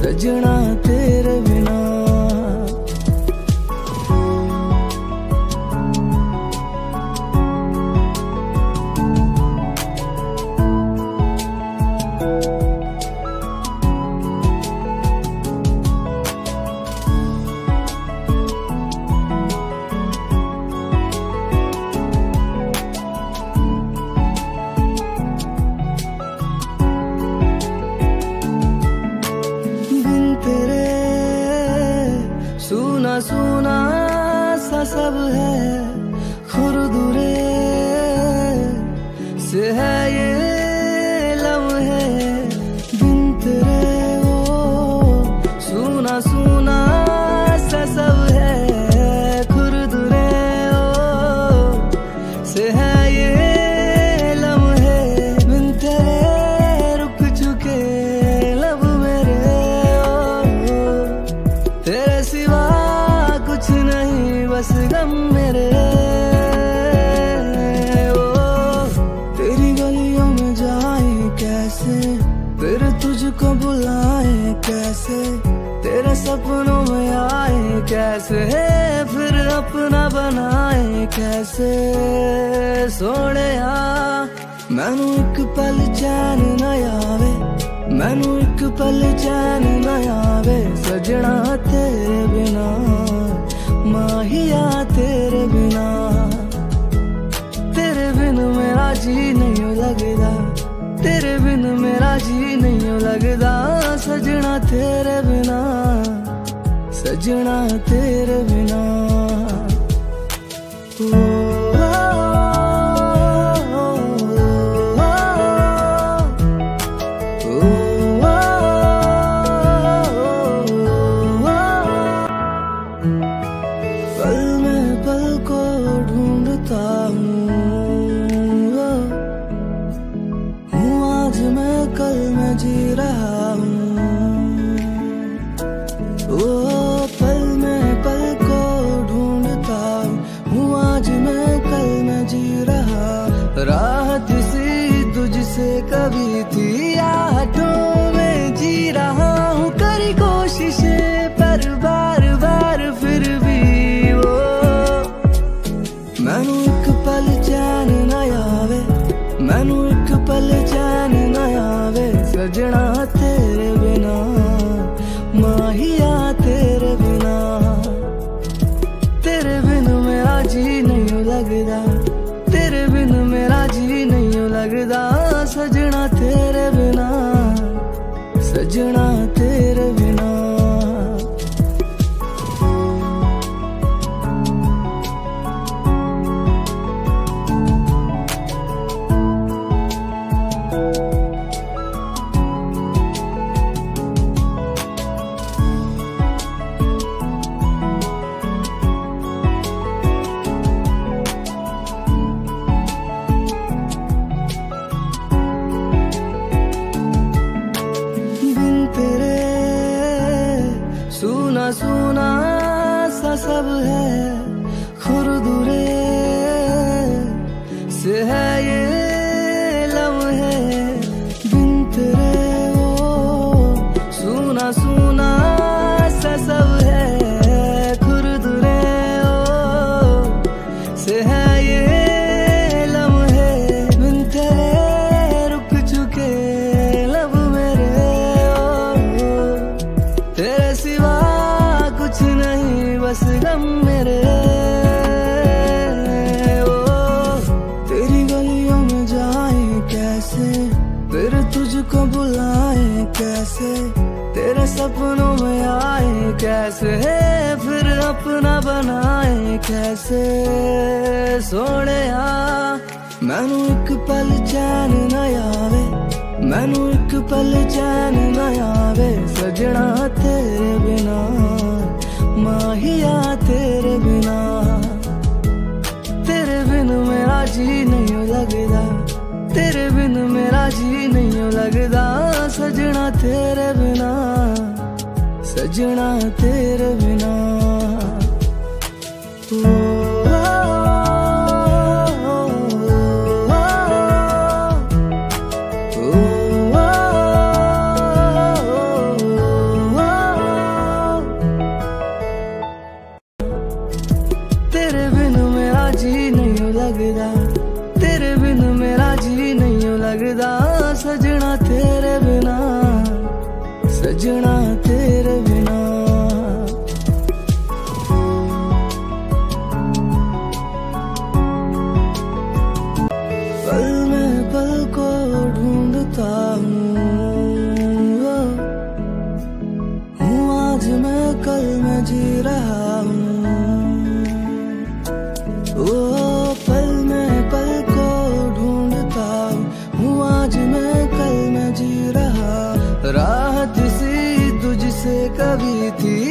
सजना तेरे बिना। सुना सुना सा सब है, खुरदुरे से है ये लम्हे बिन तेरे। ओ सुना सुना सा सब है, खुरदुरे ओ से है ये लम्हे बिन तेरे। रुक चुके लब मेरे ओ तेरे सिवा कुछ नहीं बस गम मेरे। ओ तेरी गलियों में जाए कैसे, फिर तुझको बुलाए कैसे, तेरे सपनों में आए कैसे, फिर अपना बनाए कैसे। सोहणिया मैनू एक पल चैन न आवे, मैनू एक पल चैन न आवे, सजना तेरे बिना, माहिया तेरे बिना। तेरे बिन मेरा जी नहीं लगदा, तेरे बिन मेरा जी नहीं लगदा, सजना तेरे बिना, सजना तेरे बिना। पल में पल को ढूंढता हूँ, आज मैं कल मैं जी रहा हूँ। ओ पल में पल को ढूंढता हूँ, आज मैं कल मैं जी रहा। राहत सी तुझसे कभी थी, यादों में जी रहा हूँ। करी कोशिशें पर बार बार फिर भी वो मैनू एक पल चैन न आवे, मैनू एक पल चैन न आवे, सजना तेरे बिना, माहिया तेरे बिना। तेरे बिन मेरा जी नहीं लगदा, तेरे बिन मेरा जी नहीं लगदा, सजना तेरे बिना, सजना तेरे बिना। सुना सुना सा सब है, खुरदुरे से है ये लम्हे बिन तेरे। ओ सुना सुना सा सब है, खुरदुरे ओ से है ये लम्हे बिन तेरे। रुक चुके लब मेरे ओ तेरे सिवा कुछ नहीं बस गम मेरे। ओ तेरी गलियों में जाए कैसे, फिर तुझको बुलाए कैसे, तेरे सपनों में आए कैसे, फिर अपना बनाए कैसे। सोहणिया मैनू एक पल चैन न आवे, मैनू एक पल चैन न आवे, सजना तेरे बिना, माहिया तेरे बिना। तेरे बिन मेरा जी नहीं लगदा, तेरे बिन मेरा जी नहीं लगदा, सजना तेरे बिना, सजना तेरे बिना। ढूंढता हूँ आज मैं कल मैं जी रहा हूँ। ओ पल में पल को ढूंढता हूँ आज मैं कल मैं जी रहा। राहत सी तुझसे कभी थी